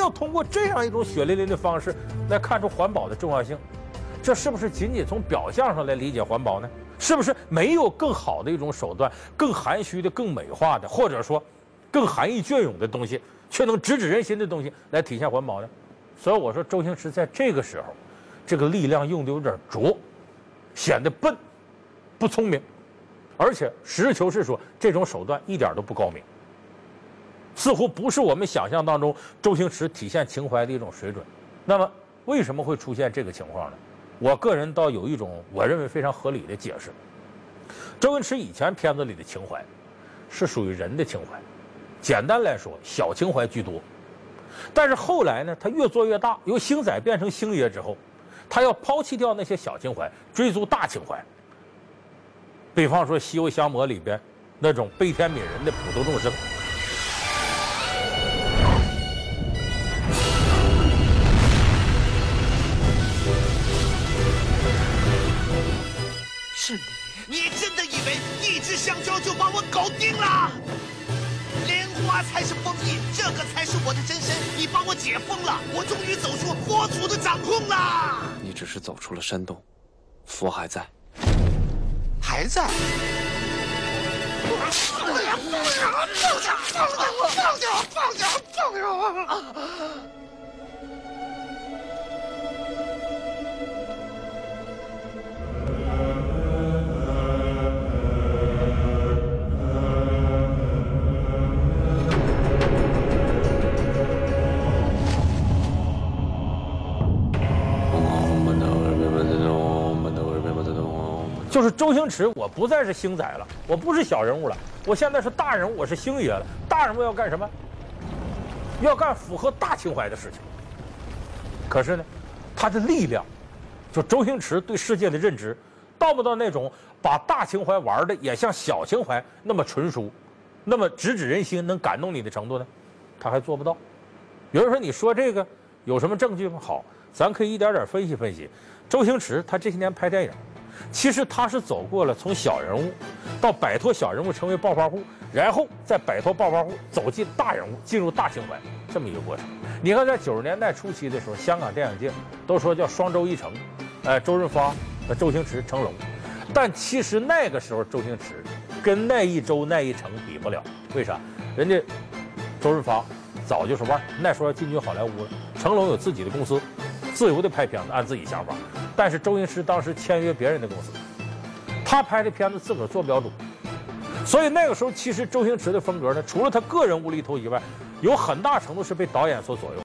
要通过这样一种血淋淋的方式来看出环保的重要性，这是不是仅仅从表象上来理解环保呢？是不是没有更好的一种手段、更含蓄的、更美化的，或者说更含义隽永的东西，却能直指人心的东西来体现环保呢？所以我说，周星驰在这个时候，这个力量用的有点拙，显得笨、不聪明，而且实事求是说，这种手段一点都不高明，似乎不是我们想象当中周星驰体现情怀的一种水准。那么，为什么会出现这个情况呢？我个人倒有一种我认为非常合理的解释。周星驰以前片子里的情怀是属于人的情怀，简单来说，小情怀居多。但是后来呢，他越做越大，由星仔变成星爷之后，他要抛弃掉那些小情怀，追逐大情怀。比方说《西游降魔》里边那种悲天悯人的普度众生。 是你真的以为一支香蕉就把我搞定了？莲花才是封印，这个才是我的真身。你帮我解封了，我终于走出佛祖的掌控了。 你只是走出了山洞，佛还在。 还在？放下我！ 就是周星驰，我不再是星仔了，我不是小人物了，我现在是大人物，我是星爷了。大人物要干什么？要干符合大情怀的事情。可是呢，他的力量，就周星驰对世界的认知，到不到那种把大情怀玩的也像小情怀那么纯熟，那么直指人心，能感动你的程度呢？他还做不到。有人说，你说这个有什么证据吗？好，咱可以一点点分析分析。周星驰他这些年拍电影，其实他是走过了从小人物到摆脱小人物成为暴发户，然后再摆脱暴发户走进大人物，进入大情怀这么一个过程。你看，在90年代初期的时候，香港电影界都说叫双周一成，周润发、周星驰、成龙。但其实那个时候周星驰跟那一周那一成比不了，为啥？人家周润发早就是腕，那时候要进军好莱坞了。成龙有自己的公司，自由的拍片子，按自己想法。但是周星驰当时签约别人的公司，他拍的片子自个儿做不了主，所以那个时候其实周星驰的风格呢，除了他个人无厘头以外，有很大程度是被导演所左右。